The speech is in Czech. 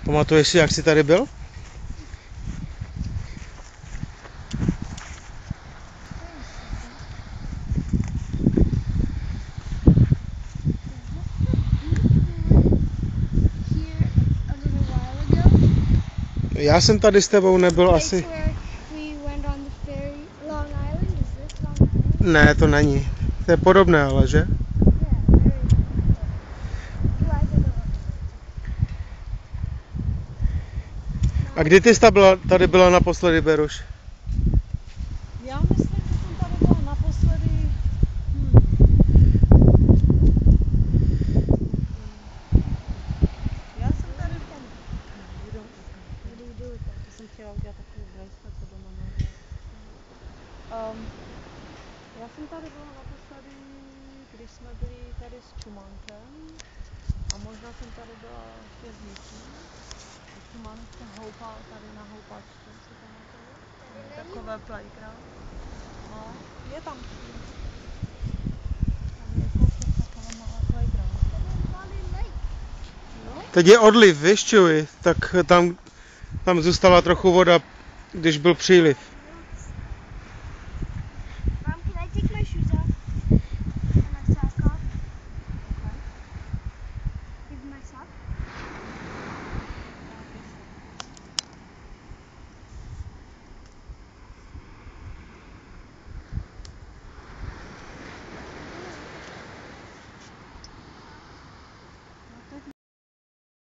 Pamatuješ si, jak jsi tady byl? Já jsem tady s tebou nebyl asi. Ne, to není. To je podobné, ale že? A kdy ty jsi tady byla naposledy, Beruš? Já myslím, že jsem tady byla naposledy. Já jsem tady v tom. Já jsem chtěla udělat takový bracelet, co doma mám. Já jsem tady byla naposledy, když jsme byli tady s Čumánkem. A možná jsem tady byla ještě s někým. Čumánek se houpal tady na houpačce, si pamatuju. Takové playground. No, je tam. Tam je kousek takové malé playground. No? Teď je odliv, víš, čuj, tak tam zůstala trochu voda, když byl příliv.